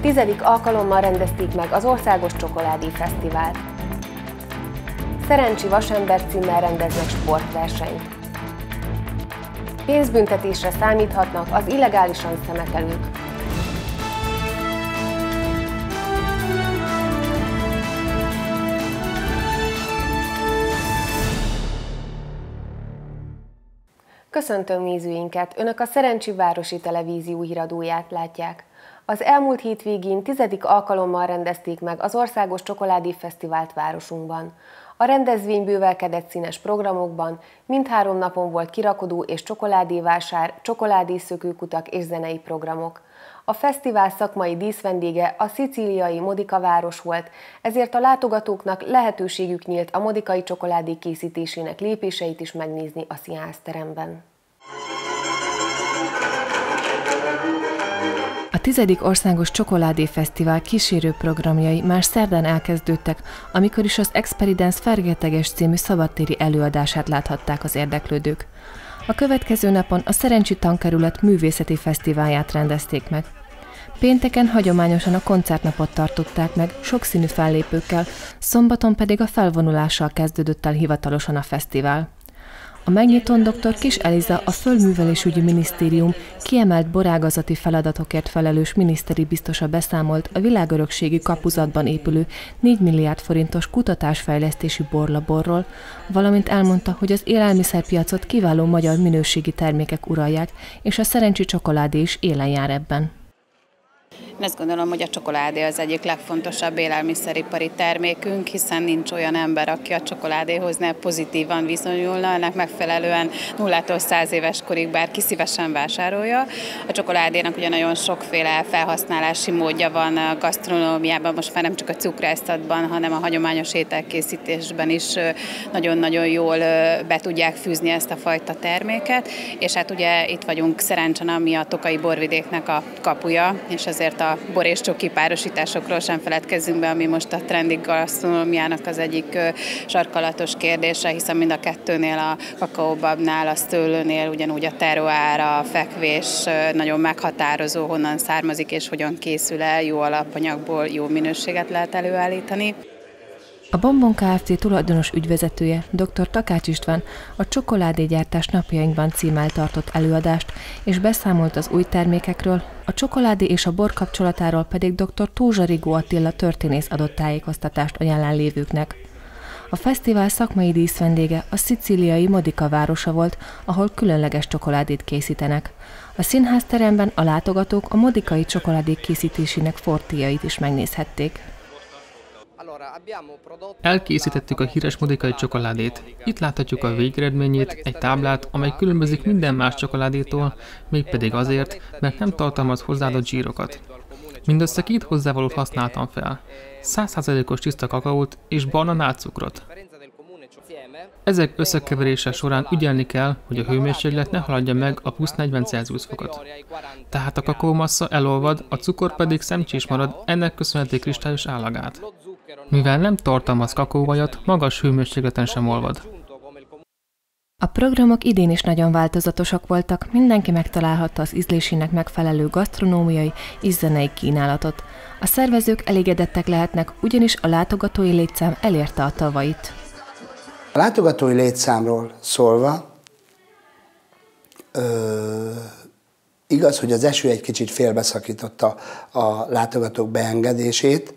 10. alkalommal rendezték meg az Országos Csokoládé Fesztivált. Szerencsi Vasember címmel rendeznek sportversenyt. Pénzbüntetésre számíthatnak az illegálisan szemetelők. Köszöntöm nézőinket! Önök a Szerencsi Városi Televízió híradóját látják. Az elmúlt hétvégén 10. alkalommal rendezték meg az Országos Csokoládé Fesztivált városunkban. A rendezvény bővelkedett színes programokban, mindhárom napon volt kirakodó és csokoládévásár, csokoládészökőkutak és zenei programok. A fesztivál szakmai díszvendége a szicíliai Modica város volt, ezért a látogatóknak lehetőségük nyílt a modikai csokoládé készítésének lépéseit is megnézni a színházteremben. A 10. Országos Csokoládé Fesztivál kísérő programjai már szerdán elkezdődtek, amikor is az Experience Fergeteges című szabadtéri előadását láthatták az érdeklődők. A következő napon a Szerencsi Tankerület művészeti fesztiválját rendezték meg. Pénteken hagyományosan a koncertnapot tartották meg, sokszínű fellépőkkel, szombaton pedig a felvonulással kezdődött el hivatalosan a fesztivál. A megnyitón dr. Kis Eliza, a Földművelésügyi Minisztérium kiemelt borágazati feladatokért felelős miniszteri biztosa beszámolt a világörökségi kapuzatban épülő 4 milliárd forintos kutatásfejlesztési borlaborról, valamint elmondta, hogy az élelmiszerpiacot kiváló magyar minőségi termékek uralják, és a Szerencsi csokoládé is élen jár ebben. Én azt gondolom, hogy a csokoládé az egyik legfontosabb élelmiszeripari termékünk, hiszen nincs olyan ember, aki a csokoládéhoz ne pozitívan viszonyulna, ennek megfelelően 0-tól 100 éves korig bárki szívesen vásárolja. A csokoládénak ugye nagyon sokféle felhasználási módja van a gasztronómiában, most már nem csak a cukrászatban, hanem a hagyományos ételkészítésben is nagyon-nagyon jól be tudják fűzni ezt a fajta terméket, és hát ugye itt vagyunk Szerencsen, ami a Tokaji borvidéknek a kapuja, és azért a bor és csoki párosításokról sem feledkezzünk be, ami most a trendi gasztronómiának az egyik sarkalatos kérdése, hiszen mind a kettőnél, a kakaóbabnál, a szőlőnél ugyanúgy a terroár, a fekvés nagyon meghatározó, honnan származik és hogyan készül el, jó alapanyagból jó minőséget lehet előállítani. A Bonbon Kft. Tulajdonos ügyvezetője, dr. Takács István a Csokoládégyártás napjainkban címmel tartott előadást, és beszámolt az új termékekről, a csokoládé és a bor kapcsolatáról pedig dr. Tózsa Rigó Attila történész adott tájékoztatást a jelenlévőknek. A fesztivál szakmai díszvendége a szicíliai Modica városa volt, ahol különleges csokoládét készítenek. A színházteremben a látogatók a modicai csokoládék készítésének fortéjait is megnézhették. Elkészítettük a híres modicai csokoládét. Itt láthatjuk a végeredményét, egy táblát, amely különbözik minden más csokoládétól, mégpedig azért, mert nem tartalmaz hozzáadott zsírokat. Mindössze 2 hozzávalót használtam fel. 100%-os tiszta kakaót és barna nátcukrot. Ezek összekeverése során ügyelni kell, hogy a hőmérséklet ne haladja meg a plusz 40 Celsius fokot. Tehát a kakaómassza elolvad, a cukor pedig szemcsés marad, ennek köszönheti kristályos állagát. Mivel nem tartalmaz kakaóvajat, magas hőmérsékleten sem olvad. A programok idén is nagyon változatosak voltak, mindenki megtalálhatta az ízlésének megfelelő gasztronómiai és zenei kínálatot. A szervezők elégedettek lehetnek, ugyanis a látogatói létszám elérte a tavait. A látogatói létszámról szólva, igaz, hogy az eső egy kicsit félbeszakította a látogatók beengedését,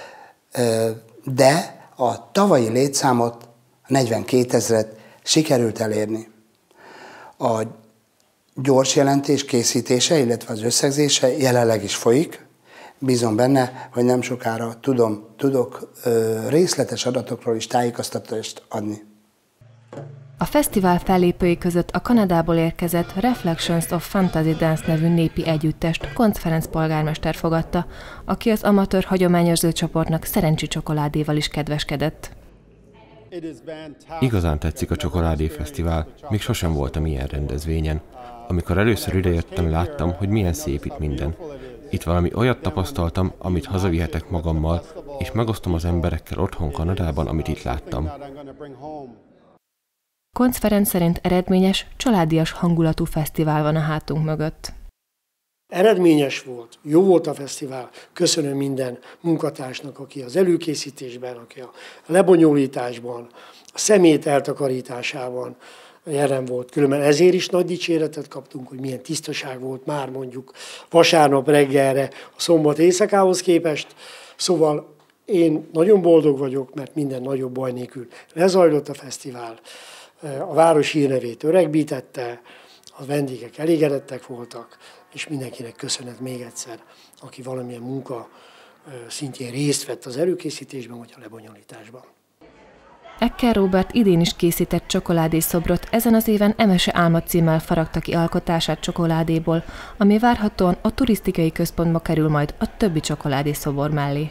de a tavalyi létszámot, a 42 000-et sikerült elérni. A gyors jelentés készítése, illetve az összegzése jelenleg is folyik. Bízom benne, hogy nem sokára tudok részletes adatokról is tájékoztatást adni. A fesztivál fellépői között a Kanadából érkezett Reflections of Fantasy Dance nevű népi együttest Koncz Ferenc polgármester fogadta, aki az amatőr hagyományőrző csoportnak Szerencsi csokoládéval is kedveskedett. Igazán tetszik a Csokoládé Fesztivál, még sosem voltam ilyen rendezvényen. Amikor először idejöttem, láttam, hogy milyen szép itt minden. Itt valami olyat tapasztaltam, amit hazavihetek magammal, és megosztom az emberekkel otthon Kanadában, amit itt láttam. Koncz Ferenc szerint eredményes, családias hangulatú fesztivál van a hátunk mögött. Eredményes volt, jó volt a fesztivál, köszönöm minden munkatársnak, aki az előkészítésben, aki a lebonyolításban, a szemét eltakarításában jelen volt. Különben ezért is nagy dicséretet kaptunk, hogy milyen tisztaság volt már mondjuk vasárnap reggelre a szombat éjszakához képest. Szóval én nagyon boldog vagyok, mert minden nagyobb baj nélkül lezajlott a fesztivál. A város hírnevét öregbítette, a vendégek elégedettek voltak, és mindenkinek köszönet még egyszer, aki valamilyen munka szintjén részt vett az előkészítésben vagy a lebonyolításban. Ekker Róbert idén is készített csokoládészobrot, ezen az éven Emese Álma címmel faragta ki alkotását csokoládéból, ami várhatóan a turisztikai központba kerül majd a többi csokoládészobor mellé.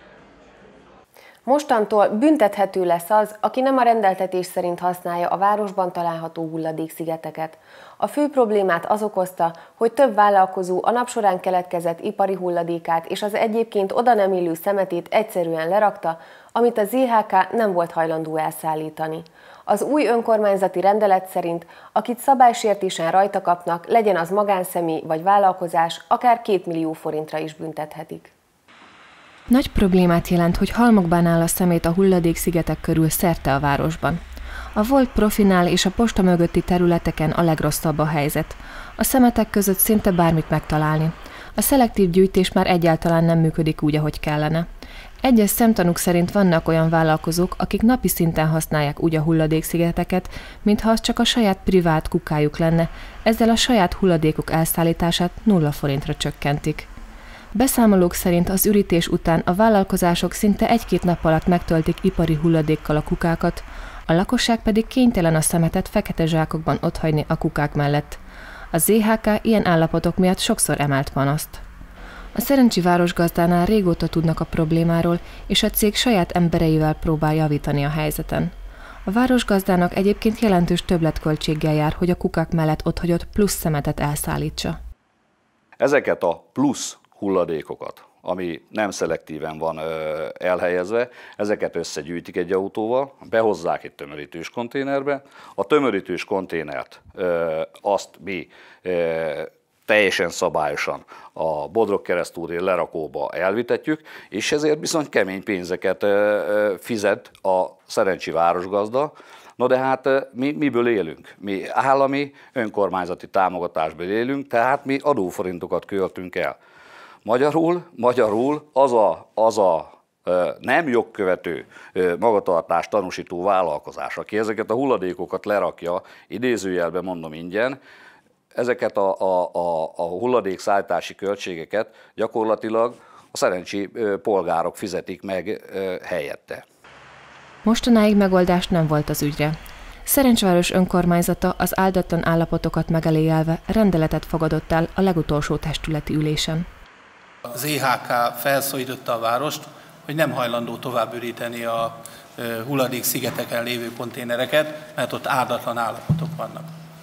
Mostantól büntethető lesz az, aki nem a rendeltetés szerint használja a városban található hulladékszigeteket. A fő problémát az okozta, hogy több vállalkozó a nap során keletkezett ipari hulladékát és az egyébként oda nem illő szemetét egyszerűen lerakta, amit a ZHK nem volt hajlandó elszállítani. Az új önkormányzati rendelet szerint, akit szabálysértésen rajta kapnak, legyen az magánszemély vagy vállalkozás, akár 2 millió forintra is büntethetik. Nagy problémát jelent, hogy halmokban áll a szemét a hulladékszigetek körül szerte a városban. A Volt Profinál és a posta mögötti területeken a legrosszabb a helyzet. A szemetek között szinte bármit megtalálni. A szelektív gyűjtés már egyáltalán nem működik úgy, ahogy kellene. Egyes szemtanúk szerint vannak olyan vállalkozók, akik napi szinten használják úgy a hulladékszigeteket, mintha az csak a saját privát kukájuk lenne, ezzel a saját hulladékok elszállítását 0 forintra csökkentik. Beszámolók szerint az ürítés után a vállalkozások szinte 1-2 nap alatt megtöltik ipari hulladékkal a kukákat, a lakosság pedig kénytelen a szemetet fekete zsákokban otthagyni a kukák mellett. A ZHK ilyen állapotok miatt sokszor emelt panaszt. A Szerencsi városgazdánál régóta tudnak a problémáról, és a cég saját embereivel próbál javítani a helyzeten. A városgazdának egyébként jelentős többletköltséggel jár, hogy a kukák mellett otthagyott plusz szemetet elszállítsa. Ezeket a plusz hulladékokat, ami nem szelektíven van elhelyezve, ezeket összegyűjtik egy autóval, behozzák egy tömörítős konténerbe. A tömörítős konténert azt mi teljesen szabályosan a Bodrog Keresztúri lerakóba elvitetjük, és ezért bizony kemény pénzeket fizet a Szerencsi városgazda. No de hát mi miből élünk? Mi állami, önkormányzati támogatásból élünk, tehát mi adóforintokat költünk el. Magyarul az a nem jogkövető magatartást tanúsító vállalkozás, aki ezeket a hulladékokat lerakja, idézőjelben mondom ingyen, ezeket a hulladékszállítási költségeket gyakorlatilag a szerencsi polgárok fizetik meg helyette. Mostanáig megoldás nem volt az ügyre. Szerencsváros önkormányzata az áldatlan állapotokat megelégelve rendeletet fogadott el a legutolsó testületi ülésen. A ZHK felszólította a várost, hogy nem hajlandó tovább üríteni a hulladékszigeteken lévő konténereket, mert ott áldatlan állapotok vannak.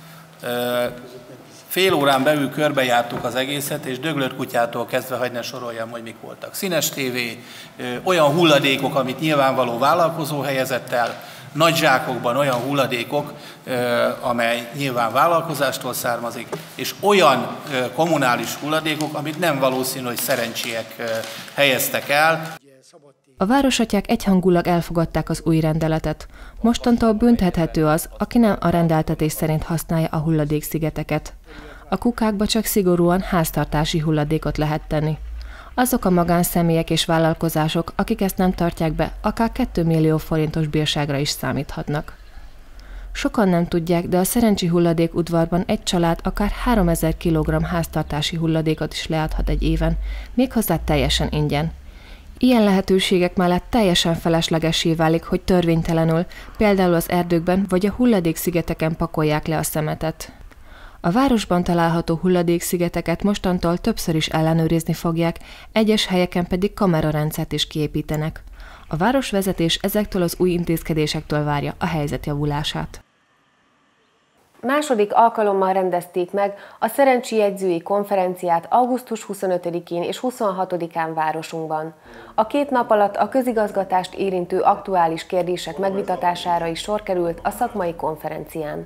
Fél órán belül körbejártuk az egészet, és döglött kutyától kezdve, hagy ne soroljam, hogy mik voltak. Színes tévé, olyan hulladékok, amit nyilvánvaló vállalkozó helyezett el, nagy zsákokban olyan hulladékok, amely nyilván vállalkozástól származik, és olyan kommunális hulladékok, amit nem valószínű, hogy szerencsiek helyeztek el. A városatyák egyhangulag elfogadták az új rendeletet. Mostantól büntethető az, aki nem a rendeltetés szerint használja a hulladékszigeteket. A kukákba csak szigorúan háztartási hulladékot lehet tenni. Azok a magánszemélyek és vállalkozások, akik ezt nem tartják be, akár 2 millió forintos bírságra is számíthatnak. Sokan nem tudják, de a Szerencsi hulladék udvarban egy család akár 3000 kg háztartási hulladékot is leadhat egy éven, méghozzá teljesen ingyen. Ilyen lehetőségek mellett teljesen feleslegessé válik, hogy törvénytelenül, például az erdőkben vagy a hulladékszigeteken pakolják le a szemetet. A városban található hulladékszigeteket mostantól többször is ellenőrizni fogják, egyes helyeken pedig kamerarendszert is kiépítenek. A városvezetés ezektől az új intézkedésektől várja a helyzet javulását. Második alkalommal rendezték meg a Szerencsi jegyzői konferenciát augusztus 25-én és 26-án városunkban. A 2 nap alatt a közigazgatást érintő aktuális kérdések megvitatására is sor került a szakmai konferencián.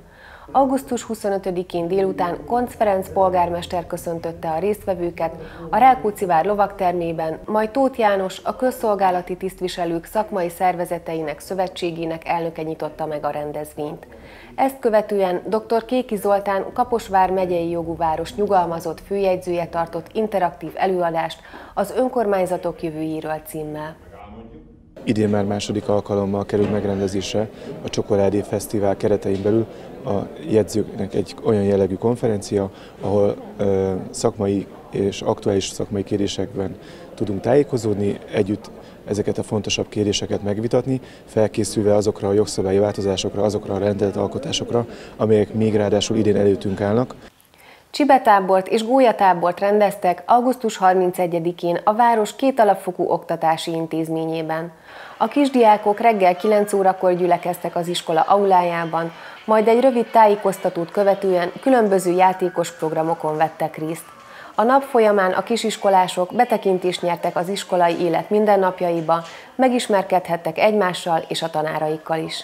Augusztus 25-én délután Koncz Ferenc polgármester köszöntötte a résztvevőket a Rákóczi-vár lovagtermében, majd Tóth János, a Közszolgálati Tisztviselők Szakmai Szervezeteinek Szövetségének elnöke nyitotta meg a rendezvényt. Ezt követően dr. Kéki Zoltán Kaposvár megyei jogú város nyugalmazott főjegyzője tartott interaktív előadást az önkormányzatok jövőjéről címmel. Idén már második alkalommal került megrendezésre a Csokoládé Fesztivál keretein belül a jegyzőknek egy olyan jellegű konferencia, ahol szakmai és aktuális szakmai kérdésekben tudunk tájékozódni, együtt ezeket a fontosabb kérdéseket megvitatni, felkészülve azokra a jogszabályi változásokra, azokra a rendeletalkotásokra, amelyek még ráadásul idén előttünk állnak. Csibetábort és gólyatábort rendeztek augusztus 31-én a város 2 alapfokú oktatási intézményében. A kisdiákok reggel 9 órakor gyülekeztek az iskola aulájában, majd egy rövid tájékoztatót követően különböző játékos programokon vettek részt. A nap folyamán a kisiskolások betekintést nyertek az iskolai élet mindennapjaiba, megismerkedhettek egymással és a tanáraikkal is.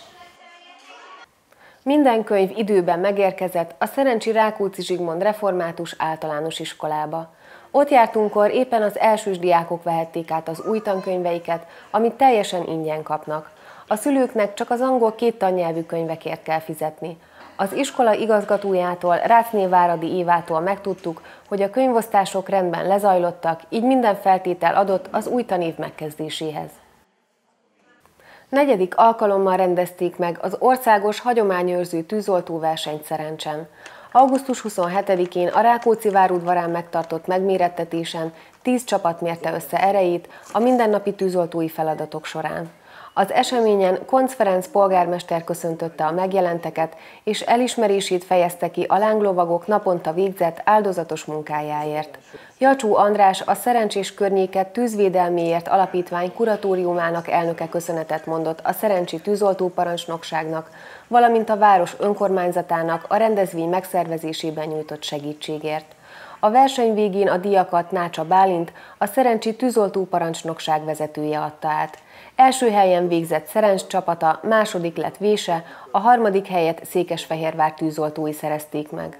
Minden könyv időben megérkezett a Szerencsi Rákóczi Zsigmond Református Általános Iskolába. Ott jártunkkor éppen az elsős diákok vehették át az új tankönyveiket, amit teljesen ingyen kapnak. A szülőknek csak az angol 2 tannyelvű könyvekért kell fizetni. Az iskola igazgatójától, Rácné Váradi Évától megtudtuk, hogy a könyvosztások rendben lezajlottak, így minden feltétel adott az új tanév megkezdéséhez. 4. alkalommal rendezték meg az országos hagyományőrző tűzoltóversenyt Szerencsen. Augusztus 27-én a Rákóczi-vár udvarán megtartott megmérettetésen 10 csapat mérte össze erejét a mindennapi tűzoltói feladatok során. Az eseményen Koncz Ferenc polgármester köszöntötte a megjelenteket, és elismerését fejezte ki a lánglovagok naponta végzett áldozatos munkájáért. Jacsó András, a Szerencsés Környéket Tűzvédelméért Alapítvány kuratóriumának elnöke köszönetet mondott a szerencsi tűzoltóparancsnokságnak, valamint a város önkormányzatának a rendezvény megszervezésében nyújtott segítségért. A verseny végén a díjakat Nácsa Bálint, a Szerencsi tűzoltóparancsnokság vezetője adta át. Első helyen végzett Szerencs csapata, második lett Vése, a harmadik helyet Székesfehérvár tűzoltói szerezték meg.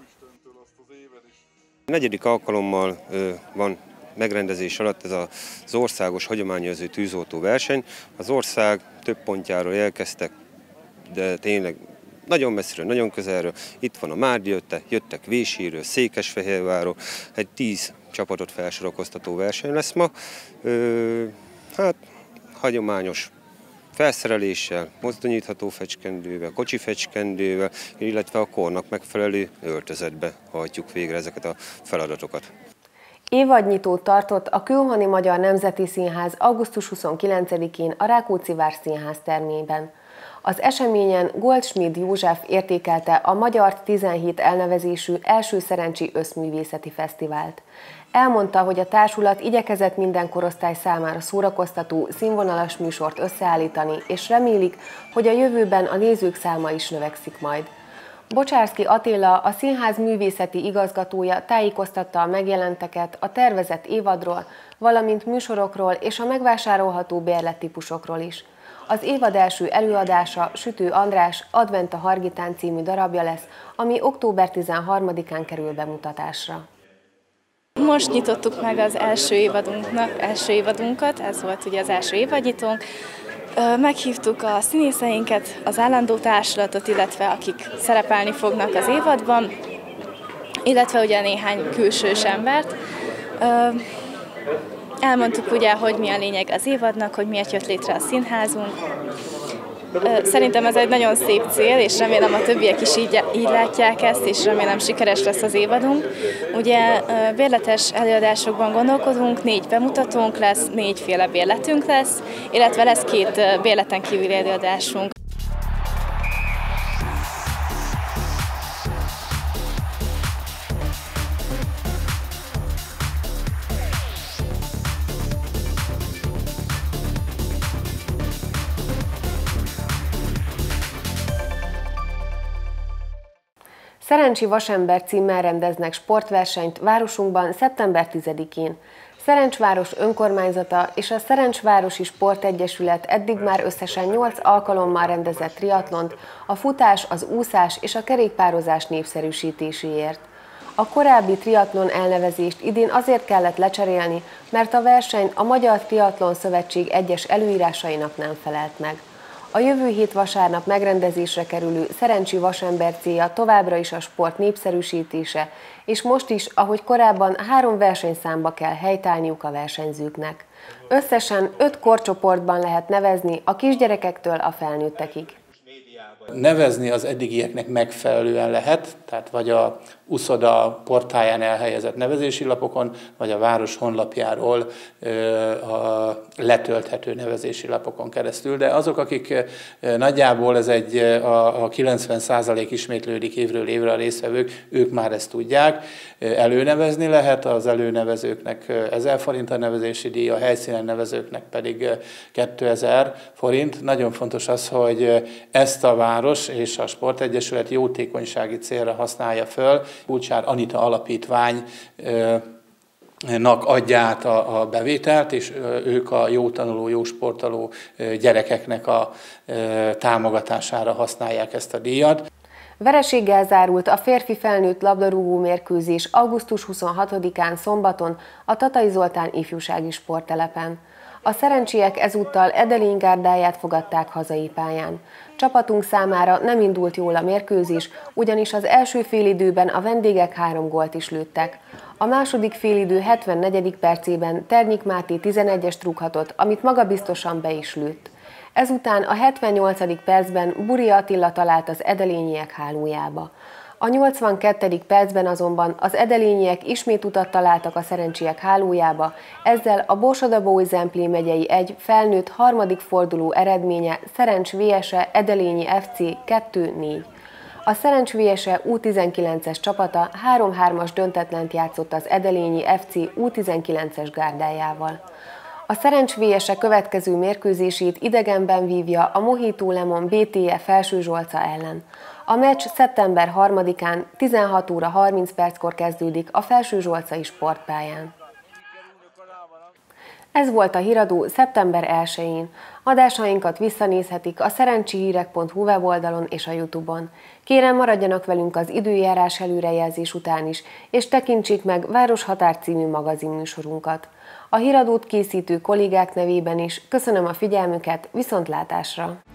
4. alkalommal van megrendezés alatt ez az országos hagyományőrző tűzoltó verseny. Az ország több pontjáról érkeztek, de tényleg nagyon messziről, nagyon közelről. Itt van a Márdi, jöttek Véséről, Székesfehérvárról, egy 10 csapatot felsorakoztató verseny lesz ma. Hát hagyományos felszereléssel, mozdonyítható fecskendővel, kocsi fecskendővel, illetve a kornak megfelelő öltözetbe hajtjuk végre ezeket a feladatokat. Évadnyitót tartott a Külhoni Magyar Nemzeti Színház augusztus 29-én a Rákóczi-vár Színház termében. Az eseményen Goldschmidt József értékelte a Magyar 17 elnevezésű első szerencsi összművészeti fesztivált. Elmondta, hogy a társulat igyekezett minden korosztály számára szórakoztató, színvonalas műsort összeállítani, és remélik, hogy a jövőben a nézők száma is növekszik majd. Bocsárszky Attila, a színház művészeti igazgatója tájékoztatta a megjelenteket a tervezett évadról, valamint műsorokról és a megvásárolható bérlettípusokról is. Az évad első előadása Sütő András Advent a Hargitán című darabja lesz, ami október 13-án kerül bemutatásra. Most nyitottuk meg az első évadunkat, ez volt ugye az első évadnyitónk. Meghívtuk a színészeinket, az állandó társulatot, illetve akik szerepelni fognak az évadban, illetve ugye néhány külsős embert. Elmondtuk ugye, hogy mi a lényeg az évadnak, hogy miért jött létre a színházunk. Szerintem ez egy nagyon szép cél, és remélem a többiek is így látják ezt, és remélem sikeres lesz az évadunk. Ugye bérletes előadásokban gondolkodunk, 4 bemutatónk lesz, 4 féle bérletünk lesz, illetve lesz 2 bérleten kívüli előadásunk. Szerencsi vasember címmel rendeznek sportversenyt városunkban szeptember 10-én. Szerencsváros önkormányzata és a Szerencsvárosi Sportegyesület eddig már összesen 8 alkalommal rendezett triatlont a futás, az úszás és a kerékpározás népszerűsítéséért. A korábbi triatlon elnevezést idén azért kellett lecserélni, mert a verseny a Magyar Triatlon Szövetség egyes előírásainak nem felelt meg. A jövő hét vasárnap megrendezésre kerülő Szerencsi Vasember célja továbbra is a sport népszerűsítése, és most is, ahogy korábban, 3 versenyszámba kell helytállniuk a versenyzőknek. Összesen 5 korcsoportban lehet nevezni, a kisgyerekektől a felnőttekig. Nevezni az eddigieknek megfelelően lehet, tehát vagy a uszoda portáján elhelyezett nevezési lapokon, vagy a város honlapjáról a letölthető nevezési lapokon keresztül. De azok, akik nagyjából ez a 90% ismétlődik évről évre a résztvevők, ők már ezt tudják. Előnevezni lehet, az előnevezőknek 1000 forint a nevezési díj, a helyszínen nevezőknek pedig 2000 forint. Nagyon fontos az, hogy ezt a város és a Sportegyesület jótékonysági célra használja föl. Kulcsár Anita Alapítványnak adja át a bevételt, és ők a jó tanuló, jó sportoló gyerekeknek a támogatására használják ezt a díjat. Vereséggel zárult a férfi felnőtt labdarúgó mérkőzés augusztus 26-án szombaton a Tatai Zoltán ifjúsági sporttelepen. A szerencsiek ezúttal Edelény gárdáját fogadták hazai pályán. Csapatunk számára nem indult jól a mérkőzés, ugyanis az első félidőben a vendégek 3 gólt is lőttek. A második félidő 74. percében Ternyik Máté 11-est rúghatott, amit magabiztosan be is lőtt. Ezután a 78. percben Buri Attila talált az edelényiek hálójába. A 82. percben azonban az edelényiek ismét utat találtak a szerencsiek hálójába, ezzel a Borsod-Abaúj-Zemplén megyei 1 felnőtt harmadik forduló eredménye Szerencs VS-e Edelényi FC 2-4. A Szerencs VS-e U19-es csapata 3-3-as döntetlent játszott az Edelényi FC U19-es gárdájával. A Szerencs VS-e következő mérkőzését idegenben vívja a Mojito Lemon BTE Felsőzsolca ellen. A meccs szeptember 3-án 16 óra 30 perckor kezdődik a Felsőzsolcai sportpályán. Ez volt a Híradó szeptember 1-én. Adásainkat visszanézhetik a szerencsihírek.hu weboldalon és a YouTube-on. Kérem, maradjanak velünk az időjárás előrejelzés után is, és tekintsék meg Városhatár című magazinműsorunkat. A Híradót készítő kollégák nevében is köszönöm a figyelmüket, viszontlátásra!